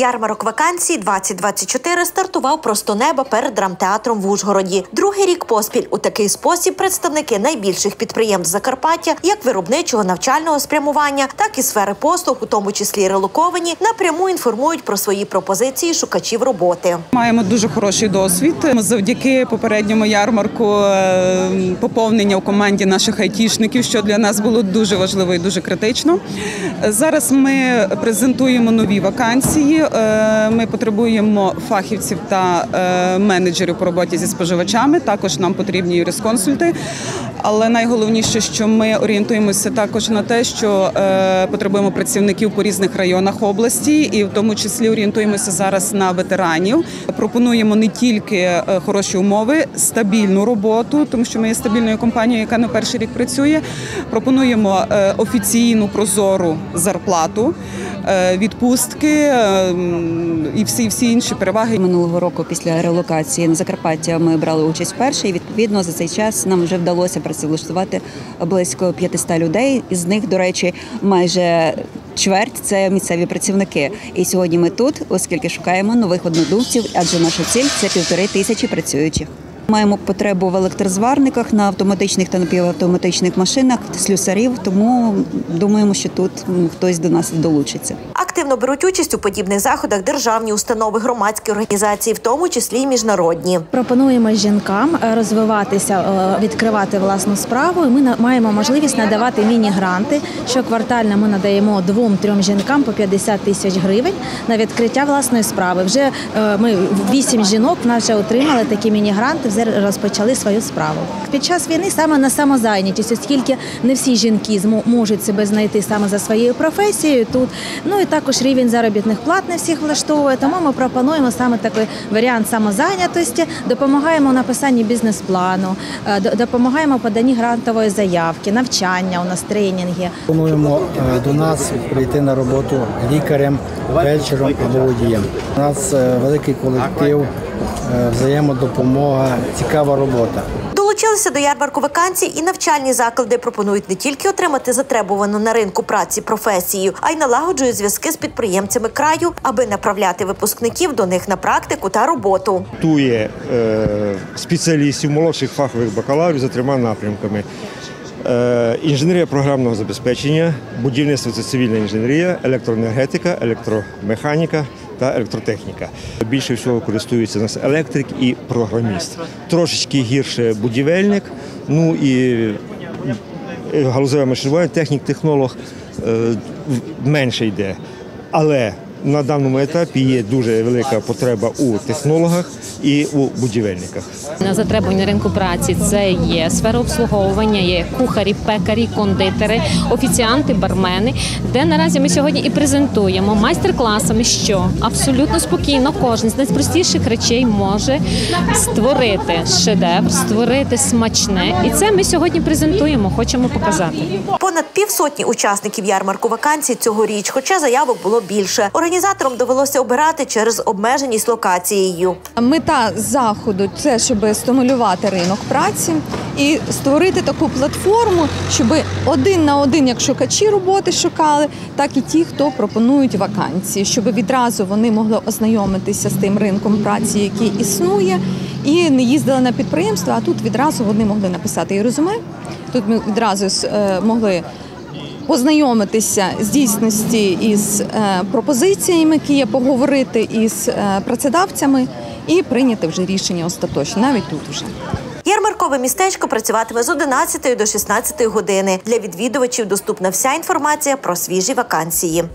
Ярмарок вакансій 2024 стартував просто неба перед драмтеатром в Ужгороді. Другий рік поспіль у такий спосіб представники найбільших підприємств Закарпаття, як виробничого навчального спрямування, так і сфери послуг, у тому числі релоковані, напряму інформують про свої пропозиції шукачів роботи. Маємо дуже хороший досвід. Завдяки попередньому ярмарку поповнення у команді наших айтішників, що для нас було дуже важливо і дуже критично. Зараз ми презентуємо нові вакансії. Ми потребуємо фахівців та менеджерів по роботі зі споживачами. Також нам потрібні юрисконсульти. Але найголовніше, що ми орієнтуємося також на те, що потребуємо працівників по різних районах області, і в тому числі орієнтуємося зараз на ветеранів. Пропонуємо не тільки хороші умови, стабільну роботу, тому що ми є стабільною компанією, яка не перший рік працює. Пропонуємо офіційну прозору зарплату, відпустки і всі інші переваги. Минулого року після релокації на Закарпаття ми брали участь вперше, і відповідно за цей час нам вже вдалося працевлаштувати близько 500 людей. Із них, до речі, майже чверть – це місцеві працівники. І сьогодні ми тут, оскільки шукаємо нових однодумців, адже наша ціль – це 1500 працюючих. Маємо потребу в електрозварниках, на автоматичних та напівавтоматичних машинах, слюсарів, тому думаємо, що тут хтось до нас долучиться. Активно беруть участь у подібних заходах державні установи, громадські організації, в тому числі й міжнародні. Пропонуємо жінкам розвиватися, відкривати власну справу. І ми маємо можливість надавати міні-гранти. Щоквартально ми надаємо 2-3 жінкам по 50 тисяч гривень на відкриття власної справи. Вже ми 8 жінок вже отримали такі міні-гранти, вже розпочали свою справу. Під час війни саме на самозайнятість, оскільки не всі жінки можуть себе знайти саме за своєю професією тут. Ну і також рівень заробітних плат не всіх влаштовує, тому ми пропонуємо саме такий варіант самозайнятості, допомагаємо у написанні бізнес-плану, допомагаємо у поданні грантової заявки, навчання у нас, тренінги. Пропонуємо до нас прийти на роботу лікарем, фельдшером або водієм. У нас великий колектив, взаємодопомога, цікава робота. Долучилися до ярмарку вакансій і навчальні заклади пропонують не тільки отримати затребувану на ринку праці професію, а й налагоджують зв'язки з підприємцями краю, аби направляти випускників до них на практику та роботу. Готує спеціалістів, молодших фахових бакалаврів за 3 напрямками. Інженерія програмного забезпечення, будівництво – це цивільна інженерія, електроенергетика, електромеханіка та електротехніка. Більше всього користується у нас електрик і програміст. Трошечки гірше будівельник, ну і галузеве машинобудування, технік-технолог менше йде. Але на даному етапі є дуже велика потреба у технологах і у будівельниках. На затребування ринку праці це є сфера обслуговування, є кухарі, пекарі, кондитери, офіціанти, бармени, де наразі ми сьогодні і презентуємо майстер-класами, що абсолютно спокійно кожен з найпростіших речей може створити шедевр, створити смачне. І це ми сьогодні презентуємо, хочемо показати. Понад 500 учасників ярмарку вакансій цьогоріч, хоча заявок було більше. Організаторам довелося обирати через обмеженість локацією. Мета заходу – це, щоб стимулювати ринок праці і створити таку платформу, щоб один на один, як шукачі роботи шукали, так і ті, хто пропонують вакансії, щоб відразу вони могли ознайомитися з тим ринком праці, який існує, і не їздили на підприємства, а тут відразу вони могли написати і резюме, тут ми відразу могли познайомитися з дійсності із пропозиціями, які є, поговорити із працедавцями і прийняти вже рішення остаточно, навіть тут вже. Ярмаркове містечко працюватиме з 11 до 16 години. Для відвідувачів доступна вся інформація про свіжі вакансії.